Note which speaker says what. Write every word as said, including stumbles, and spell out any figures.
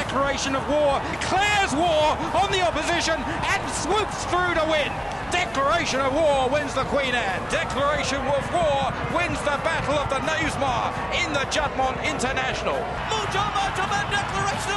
Speaker 1: declaration of war, declares war on the opposition and swoops through to win. Declaration of war wins the Queen Anne. Declaration of war wins the Battle of the Knavesmire in the Juddmonte International.
Speaker 2: Mucho, mucho, declaration